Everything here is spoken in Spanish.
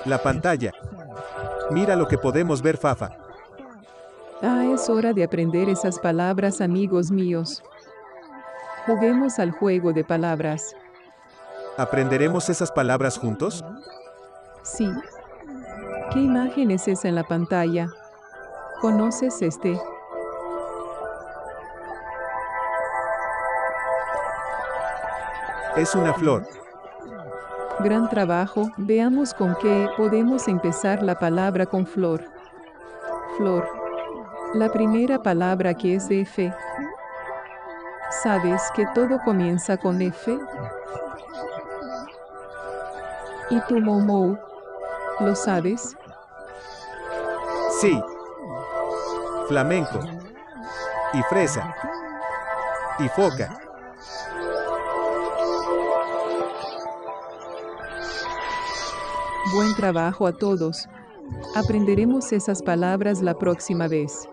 La pantalla. Mira lo que podemos ver, Fafa. Ah, es hora de aprender esas palabras, amigos míos. Juguemos al juego de palabras. ¿Aprenderemos esas palabras juntos? Sí. ¿Qué imagen es esa en la pantalla? ¿Conoces este? Es una flor. Gran trabajo. Veamos con qué podemos empezar la palabra con flor. Flor. La primera palabra que es de F. ¿Sabes que todo comienza con F? ¿Y tú, Momo? ¿Lo sabes? Sí. Flamenco. Y fresa. Y foca. Buen trabajo a todos. Aprenderemos esas palabras la próxima vez.